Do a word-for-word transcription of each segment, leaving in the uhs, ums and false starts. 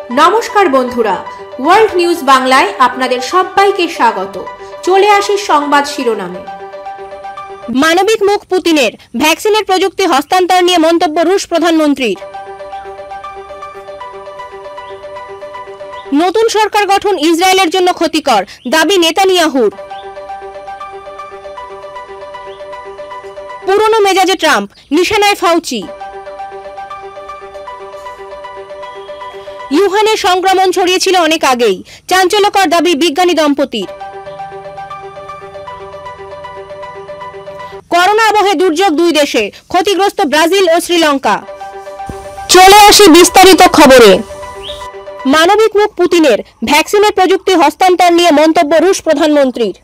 নমস্কার বন্ধুরা, world news বাংলায় আপনাদের সবাইকে স্বাগত। চলে আসি সংবাদ শিরোনামে। মানবিক মুখ পুতিনের, ভ্যাকসিনের প্রযুক্তি হস্তান্তর নিয়ে মন্তব্য রুশ প্রধানমন্ত্রীর। নতুন সরকার গঠন ইসরায়েলের জন্য ক্ষতিকর, দাবি নেতানিয়াহুর। পুরনো মেজাজে ট্রাম্প, নিশানায় ফাউচি। ইউহানের সংক্রমণ ছড়িয়েছিল অনেক আগেই, চাঞ্চল্যকর দাবি বিজ্ঞানী দম্পতির। করোনা আবহে দুর্যোগ দুই দেশে, ক্ষতিগ্রস্ত ব্রাজিল ও শ্রীলঙ্কা। চলে আসি বিস্তারিত খবরে। মানবিক মুখ পুতিনের, ভ্যাকসিনের প্রযুক্তি হস্তান্তর নিয়ে মন্তব্য রুশ প্রধানমন্ত্রীর।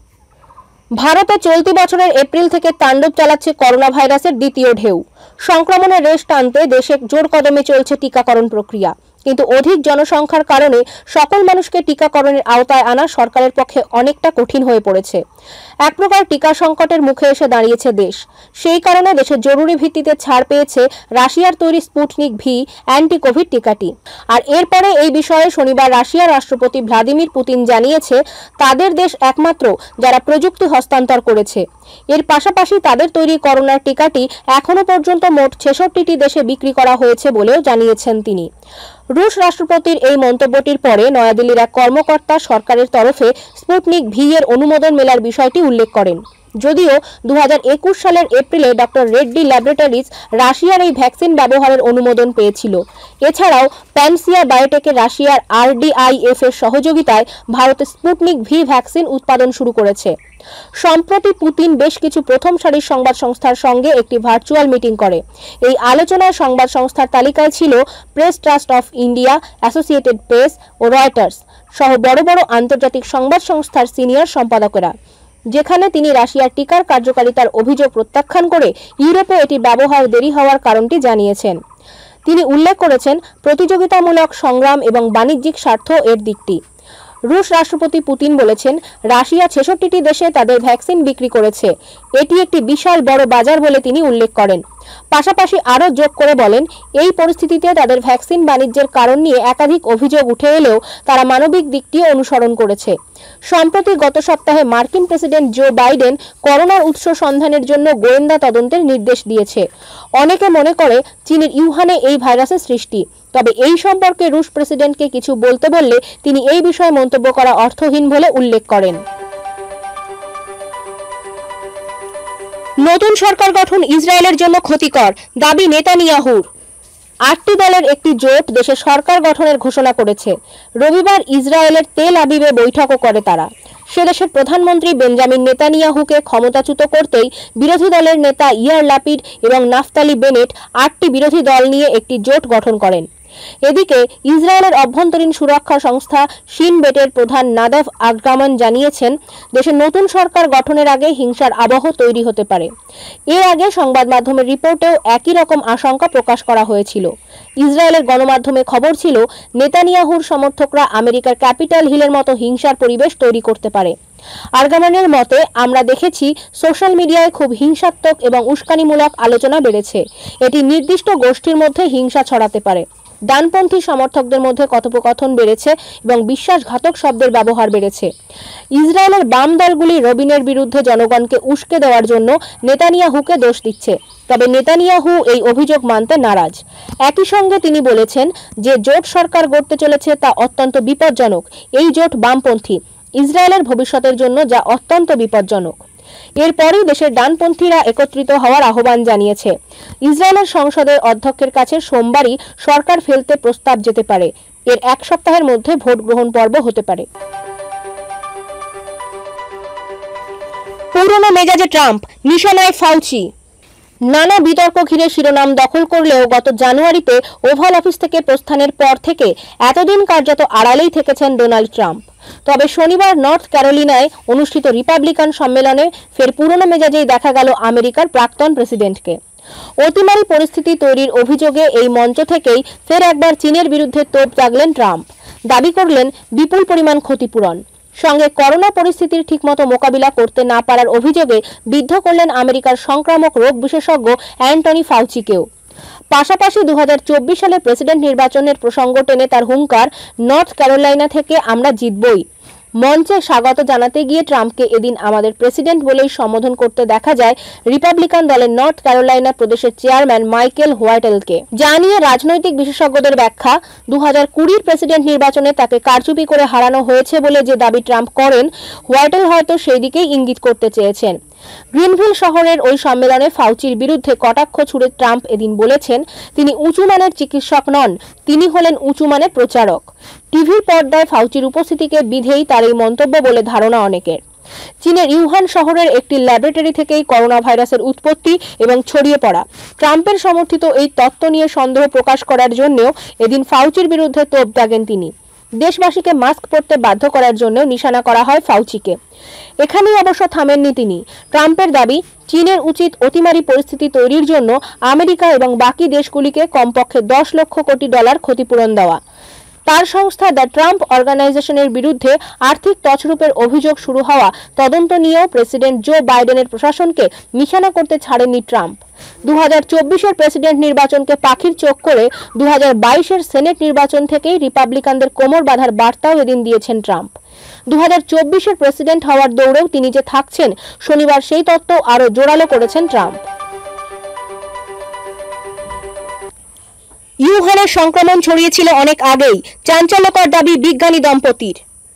ভারতে চলতি বছরের এপ্রিল থেকে তাণ্ডব চালাচ্ছে করোনা ভাইরাসের দ্বিতীয় ঢেউ। সংক্রমণের রেশ টানতে দেশে জোর কদমে চলছে টিকাকরণ প্রক্রিয়া, কিন্তু অধিক জনসংখ্যার কারণে সকল মানুষকে টিকাকরণের আওতায় আনা সরকারের পক্ষে অনেকটা কঠিন হয়ে পড়েছে। এক প্রকার টিকা সংকটের মুখে এসে দাঁড়িয়েছে দেশ। সেই কারণে দেশে জরুরি ভিত্তিতে ছাড় পেয়েছে রাশিয়ার তৈরি স্পুটনিক ভি অ্যান্টি কোভিড টিকাটি। আর এরপরে এই বিষয়ে শনিবার রাশিয়ার রাষ্ট্রপতি ভ্লাদিমির পুতিন জানিয়েছে তাদের দেশ একমাত্র যারা প্রযুক্তি হস্তান্তর করেছে। এর পাশাপাশি তাদের তৈরি করোনার টিকাটি এখনো পর্যন্ত মোট ছেষট্টিটি দেশে বিক্রি করা হয়েছে বলেও জানিয়েছেন তিনি। রুশ রাষ্ট্রপতির এই মন্তব্যটির পরে নয়াদিল্লির এক কর্মকর্তা সরকারের তরফে স্পুটনিক ভি এর অনুমোদন মেলার বিষয়টি উল্লেখ করেন। যদিও দু হাজার একুশ সালের এপ্রিলে ডক্টর রেড্ডি ল্যাবরেটরিজ রাশিয়ার এই ভ্যাকসিন ব্যবহারের অনুমোদন পেয়েছিল। এছাড়াও প্যানসিয়া বায়োটেকের রাশিয়ার আরডিআইএফ এর সহযোগিতায় ভারতে স্পুটনিক ভি ভ্যাকসিন উৎপাদন শুরু করেছে। সম্প্রতি পুতিন বেশ কিছু প্রথম সারির সংবাদ সংস্থার সঙ্গে একটি ভার্চুয়াল মিটিং করে। এই আলোচনায় সংবাদ সংস্থার তালিকায় ছিল Press Trust of India, Associated Press ও রয়টার্স সহ বড় বড় আন্তর্জাতিক সংবাদ সংস্থার সিনিয়র সম্পাদকেরা, যেখানে তিনি রাশিয়ার টিকার কার্যকারিতার অভিযোগ প্রত্যাখ্যান করে ইউরোপে এটি ব্যবহার দেরি হওয়ার কারণটি জানিয়েছেন। তিনি উল্লেখ করেছেন প্রতিযোগিতামূলক সংগ্রাম এবং বাণিজ্যিক স্বার্থ এর দিকটি। রুশ রাষ্ট্রপতি পুতিন বলেছেন রাশিয়া ছেষট্টিটি দেশে তাদের ভ্যাকসিন বিক্রি করেছে। এটি একটি বিশাল বড় বাজার বলে তিনি উল্লেখ করেন। পাশাপাশি আরও যোগ করে বলেন এই পরিস্থিতিতে তাদের ভ্যাকসিন বাণিজ্যের কারণ নিয়ে একাধিক অভিযোগ উঠে এলেও তারা মানবিক দিকটিও অনুসরণ করেছে। সম্প্রতি গত সপ্তাহে মার্কিন প্রেসিডেন্ট জো বাইডেন করোনার উৎস সন্ধানের জন্য গোয়েন্দা তদন্তের নির্দেশ দিয়েছে। অনেকে মনে করে চীনের ইউহানে এই ভাইরাসের সৃষ্টি। তবে এই সম্পর্কে রুশ প্রেসিডেন্টকে কিছু বলতে বললে তিনি এই বিষয়ে মন্তব্য করা অর্থহীন বলে উল্লেখ করেন। নতুন সরকার গঠন ইসরায়েলের জন্য ক্ষতিকর, দাবি নেতানিয়াহুর। আটটি দলের একটি জোট দেশে সরকার গঠনের ঘোষণা করেছে। রবিবার ইসরায়েলের তেল আবিবে বৈঠকও করে তারা। সে দেশের প্রধানমন্ত্রী বেঞ্জামিন নেতানিয়াহুকে ক্ষমতাচ্যুত করতেই বিরোধী দলের নেতা ইয়ার লাপিড এবং নাফতালি বেনেট আটটি বিরোধী দল নিয়ে একটি জোট গঠন করেন। এদিকে ইসরায়েলের অভ্যন্তরীণ সুরক্ষা সংস্থা শিন বেটের প্রধান নাদাভ আগ্রামান জানিয়েছেন দেশের নতুন সরকার গঠনের আগে হিংসার আবহ তৈরি হতে পারে। এর আগে সংবাদ মাধ্যমের রিপোর্টেও একই রকম আশঙ্কা প্রকাশ করা হয়েছিল। ইসরায়েলের গণমাধ্যমে খবর ছিল নেতানিয়াহুর সমর্থকরা আমেরিকার ক্যাপিটাল হিলের মতো হিংসার পরিবেশ তৈরি করতে পারে। আর্গামানের মতে, আমরা দেখেছি সোশ্যাল মিডিয়ায় খুব হিংসাত্মক এবং উস্কানিমূলক আলোচনা বেড়েছে। এটি নির্দিষ্ট গোষ্ঠীর মধ্যে হিংসা ছড়াতে পারে। ডানপন্থী সমর্থকদের মধ্যে কথোপকথন বেড়েছে এবং বিশ্বাসঘাতক শব্দের ব্যবহার বেড়েছে। ইসরায়েলের বাম দলগুলি রবিনের বিরুদ্ধে জনগণকে উস্কে দেওয়ার জন্য নেতানিয়াহুকে দোষ দিচ্ছে। তবে নেতানিয়াহু এই অভিযোগ মানতে নারাজ। একই সঙ্গে তিনি বলেছেন যে জোট সরকার গড়তে চলেছে তা অত্যন্ত বিপজ্জনক। এই জোট বামপন্থী, ইসরায়েলের ভবিষ্যতের জন্য যা অত্যন্ত বিপজ্জনক। এরপরই দেশের ডানপন্থীরা একত্রিত হওয়ার আহ্বান জানিয়েছে। ইসরায়েলের সংসদের অধ্যক্ষের কাছে সোমবারই সরকার ফেলতে প্রস্তাব যেতে পারে। এর এক সপ্তাহের মধ্যে ভোট গ্রহণ পর্ব হতে পারে। পুরনো মেজাজে ট্রাম্প, নিশানায় ফাউচি। নানা বিতর্ক ঘিরে শিরোনাম দখল করলেও গত জানুয়ারিতে ওভাল অফিস থেকে প্রস্থানের পর থেকে এতদিন কার্যত আড়ালেই থেকেছেন ডোনাল্ড ট্রাম্প। তবে শনিবার নর্থ ক্যারোলিনায় অনুষ্ঠিত রিপাবলিকান সম্মেলনে ফের পুরনো মেজাজেই দেখা গেল আমেরিকার প্রাক্তন প্রেসিডেন্টকে। অতিমারী পরিস্থিতি তৈরির অভিযোগে এই মঞ্চ থেকেই ফের একবার চীনের বিরুদ্ধে তোপ দাগলেন ট্রাম্প। দাবি করলেন বিপুল পরিমাণ ক্ষতিপূরণ। সঙ্গে করোনা পরিস্থিতির ঠিকমতো মোকাবিলা করতে না পারার অভিযোগে বিদ্ধ করলেন আমেরিকার সংক্রামক রোগ বিশেষজ্ঞ অ্যান্টনি ফাউচিকেও। পাশাপাশি দু হাজার চব্বিশ সালে প্রেসিডেন্ট নির্বাচনের প্রসঙ্গ টেনে তার হুঙ্কার, নর্থ ক্যারোলাইনা থেকে আমরা জিতবই। মঞ্চে স্বাগত জানাতে গিয়ে ট্রাম্পকে এদিন আমাদের প্রেসিডেন্ট বলেই সম্বোধন করতে দেখা যায় রিপাবলিকান দলের নর্থ ক্যারোলাইনা প্রদেশের চেয়ারম্যান মাইকেল হোয়াইটেলকে। যা নিয়ে রাজনৈতিক বিশেষজ্ঞদের ব্যাখ্যা, দু হাজার কুড়ির প্রেসিডেন্ট নির্বাচনে তাকে কারচুপি করে হারানো হয়েছে বলে যে দাবি ট্রাম্প করেন, হোয়াইটেল হয়তো সেই দিকেই ইঙ্গিত করতে চেয়েছেন। গ্রিনভিল শহরের ওই সম্মেলনে ফাউচির বিরুদ্ধে কটাক্ষ ছুড়ে ট্রাম্প এদিন বলেছেন, তিনি উঁচু মানের চিকিৎসক নন, তিনি হলেন উঁচু মানের প্রচারক। টিভির পর্দায় ফাউচির উপস্থিতিকে বিধেই তার এই মন্তব্য বলে ধারণা অনেকের। চীনের ইউহান শহরের একটি ল্যাবরেটরি থেকেই করোনা ভাইরাসের উৎপত্তি এবং ছড়িয়ে পড়া। ট্রাম্পের সমর্থিত এই তত্ত্ব নিয়ে সন্দেহ প্রকাশ করার জন্যও এদিন ফাউচির বিরুদ্ধে তোপ দাগেন তিনি। দেশবাসীকে মাস্ক পরতে বাধ্য করার জন্য নিশানা করা হয় ফাউচিকে। এখানেই অবশ্য থামেননি তিনি। ট্রাম্পের দাবি, চীনের উচিত অতিমারী পরিস্থিতি তৈরির জন্য আমেরিকা এবং বাকি দেশগুলিকে কমপক্ষে দশ লক্ষ কোটি ডলার ক্ষতিপূরণ দেওয়া। তার সংস্থা দ্য ট্রাম্প অর্গানাইজেশনের বিরুদ্ধে আর্থিক তছরূপের অভিযোগ শুরু হওয়া তদন্ত নিয়েও প্রেসিডেন্ট জো বাইডেনের প্রশাসনকে নিশানা করতে ছাড়েননি ট্রাম্প। দু হাজার চব্বিশের প্রেসিডেন্ট নির্বাচনকে পাখির চোখ করে দু হাজার বাইশের সেনেট নির্বাচন থেকেই রিপাবলিকানদের কোমর বাঁধার বার্তাও এদিন দিয়েছেন ট্রাম্প। দু হাজার চব্বিশের প্রেসিডেন্ট হওয়ার দৌড়েও তিনি যে থাকছেন, শনিবার সেই তত্ত্ব আরও জোরালো করেছেন ট্রাম্প। ইউহানের সংক্রমণ ছড়িয়েছিল অনেক আগেই, চাঞ্চল্যকর দাবি বিজ্ঞানী দম্পতির।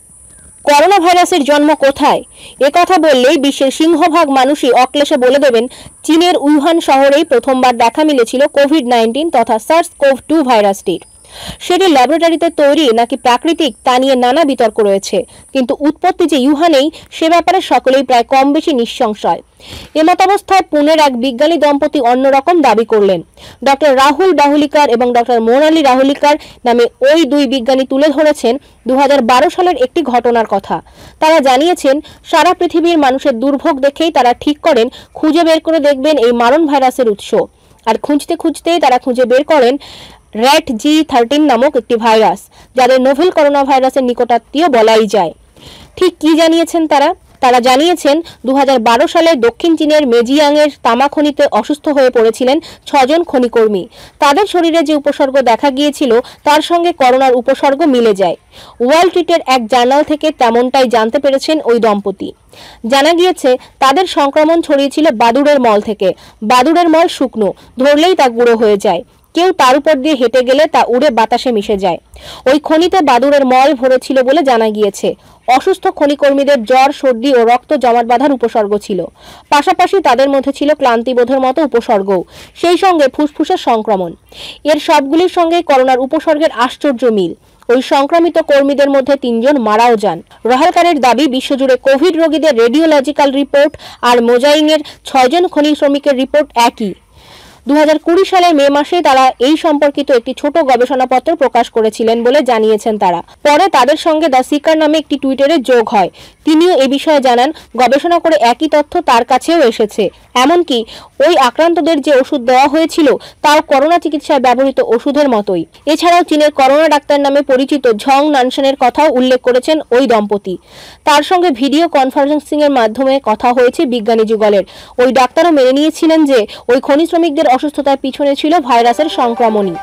করোনা ভাইরাসের জন্ম কোথায়? একথা বললেই বিশ্বের সিংহভাগ মানুষই অক্লেশে বলে দেবেন, চীনের উইহান শহরেই প্রথমবার দেখা মিলেছিল কোভিড নাইন্টিন তথা সার্স কোভ টু ভাইরাসটির। সেটি ল্যাবরেটরিতে তৈরি নাকি প্রাকৃতিক তা নিয়ে নানা বিতর্ক রয়েছে, কিন্তু উৎপত্তি যে ইউহানেই সে ব্যাপারে সকলেই প্রায় কম বেশি নিঃসংশয়। এমতাবস্থায় পুনের এক বিজ্ঞানী দম্পতি অন্যরকম দাবি করলেন। ডক্টর রাহুল বাহুলিকার এবং ডক্টর মোনালি রাহুলিকার নামে ওই দুই বিজ্ঞানী তুলে ধরেছেন দু হাজার বারো সালের একটি ঘটনার কথা। তারা জানিয়েছেন, সারা পৃথিবীর মানুষের দুর্ভোগ দেখেই তারা ঠিক করেন খুঁজে বের করে দেখবেন এই মারণ ভাইরাসের উৎস। আর খুঁজতে খুঁজতেই তারা খুঁজে বের করেন র্যাট জি থার্টিন নামক একটি ভাইরাস, যাদের নোভেল করোনা ভাইরাসের নিকটাত্মীয় বলাই যায়। ঠিক কি জানিয়েছেন তারা? তারা জানিয়েছেন, দু হাজার বারো সালে দক্ষিণ চীনের মেজিয়াংয়ের তামা খনিতে অসুস্থ হয়ে পড়েছিলেন ছজন খনিকর্মী। তাদের শরীরে যে উপসর্গ দেখা গিয়েছিল তার সঙ্গে করোনার উপসর্গ মিলে যায়। ওয়াল স্ট্রিটের এক জার্নাল থেকে তেমনটাই জানতে পেরেছেন ওই দম্পতি। জানা গিয়েছে, তাদের সংক্রমণ ছড়িয়েছিল বাদুড়ের মল থেকে। বাদুড়ের মল শুকনো, ধরলেই তা গুঁড়ো হয়ে যায়। কেউ তার উপর দিয়ে হেঁটে গেলে তা উড়ে বাতাসে মিশে যায়। ওই খনিতে বাদুড়ের মল ভরেছিল বলে জানা গিয়েছে। অসুস্থ খনিকর্মীদের জ্বর, সর্দি ও রক্ত জমাট বাঁধার উপসর্গ ছিল। পাশাপাশি তাদের মধ্যে ছিল ক্লান্তিবোধের মতো উপসর্গও, সেই সঙ্গে ফুসফুসের সংক্রমণ। এর সবগুলির সঙ্গে করোনার উপসর্গের আশ্চর্য মিল। ওই সংক্রমিত কর্মীদের মধ্যে তিনজন মারাও যান। রহালকারের দাবি, বিশ্বজুড়ে কোভিড রোগীদের রেডিওলজিক্যাল রিপোর্ট আর মোজাইংয়ের ছয়জন খনি শ্রমিকের রিপোর্ট একই। দু হাজার কুড়ি সালের মে মাসে তারা এই সম্পর্কিত একটি ছোট গবেষণাপত্র প্রকাশ করেছিলেন বলে জানিয়েছেন তারা। পরে তাদের সঙ্গে দ্য সিকার নামে একটি টুইটারে যোগ হয়। তিনিও এ বিষয়ে জানান, গবেষণা করে একই তথ্য তার কাছেও এসেছে। এমনকি ওই আক্রান্তদের যে ওষুধ দেওয়া হয়েছিল তাও করোনা চিকিৎসায় ব্যবহৃত ওষুধের মতোই। এছাড়াও চীনের করোনা ডাক্তার নামে পরিচিত ঝং নানসেনের কথাও উল্লেখ করেছেন ওই দম্পতি। তার সঙ্গে ভিডিও কনফারেন্সিং এর মাধ্যমে কথা হয়েছে বিজ্ঞানী যুগলের। ওই ডাক্তারও মেনে নিয়েছিলেন যে ওই খনি শ্রমিকদের অসুস্থতার পিছনে ছিল ভাইরাসের সংক্রমণই।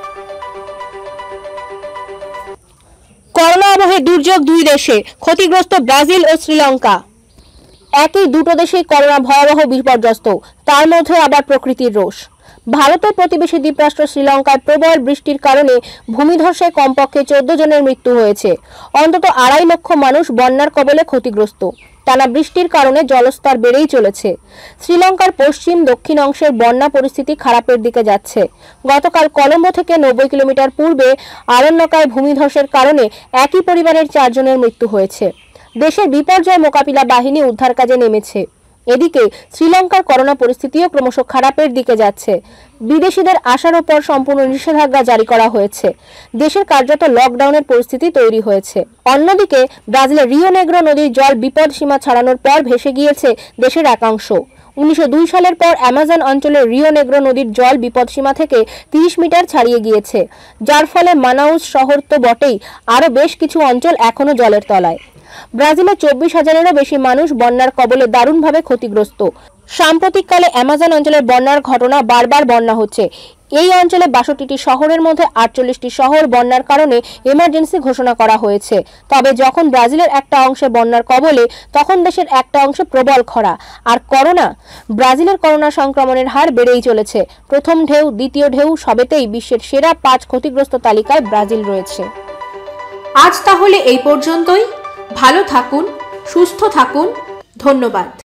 করোনা আবহে দুর্যোগ দুই দেশে, ক্ষতিগ্রস্ত ব্রাজিল ও শ্রীলঙ্কা। একই দুটো দেশেই করোনা ভয়াবহ বিপর্যস্ত, তার মধ্যে আবার প্রকৃতির রোষ। ভারতের প্রতিবেশী দ্বীপরাষ্ট্র শ্রীলঙ্কায় প্রবল বৃষ্টির কারণে ভূমিধসে কমপক্ষে চোদ্দ জনের মৃত্যু হয়েছে। অন্তত আড়াই লক্ষ মানুষ বন্যার কবলে ক্ষতিগ্রস্ত। টানা বৃষ্টির কারণে জলস্তর বেড়েই চলেছে। শ্রীলঙ্কার পশ্চিম দক্ষিণ অংশের বন্যা পরিস্থিতি খারাপের দিকে যাচ্ছে। গতকাল কলম্বো থেকে নব্বই কিলোমিটার পূর্বে আরণ্যকায় ভূমিধসের কারণে একই পরিবারের চারজনের মৃত্যু হয়েছে। দেশের বিপর্যয় মোকাবিলা বাহিনী উদ্ধার কাজে নেমেছে। এদিকে শ্রীলঙ্কার করোনা পরিস্থিতিও ক্রমশ খারাপের দিকে যাচ্ছে। বিদেশিদের আসার ওপর সম্পূর্ণ নিষেধাজ্ঞা জারি করা হয়েছে। দেশের কার্যত লকডাউনের পরিস্থিতি তৈরি হয়েছে। অন্যদিকে ব্রাজিলের রিও নেগ্রো নদীর জল বিপদ সীমা ছাড়ানোর পর ভেসে গিয়েছে দেশের একাংশ। উনিশশো দুই সালের পর অ্যামাজন অঞ্চলের রিও নেগ্রো নদীর জল বিপদসীমা থেকে তিরিশ মিটার ছাড়িয়ে গিয়েছে, যার ফলে মানাউস শহর তো বটেই, আরও বেশ কিছু অঞ্চল এখনও জলের তলায়। ব্রাজিলে চব্বিশ হাজারেরও বেশি মানুষ বন্যার কবলে দারুণভাবে ক্ষতিগ্রস্ত। সাম্প্রতিককালে অ্যামাজন অঞ্চলের বন্যার ঘটনা বারবার বন্যা হচ্ছে। এই অঞ্চলে বাষট্টিটি শহরের মধ্যে আটচল্লিশটি শহর বন্যার কারণে এমার্জেন্সি ঘোষণা করা হয়েছে। তবে যখন ব্রাজিলের একটা অংশে বন্যার কবলে, তখন দেশের একটা অংশে প্রবল খরা। আর করোনা, ব্রাজিলের করোনা সংক্রমণের হার বেড়েই চলেছে। প্রথম ঢেউ, দ্বিতীয় ঢেউ সবেতেই বিশ্বের সেরা পাঁচ ক্ষতিগ্রস্ত তালিকায় ব্রাজিল রয়েছে। আজ তাহলে এই পর্যন্তই। ভালো থাকুন, সুস্থ থাকুন। ধন্যবাদ।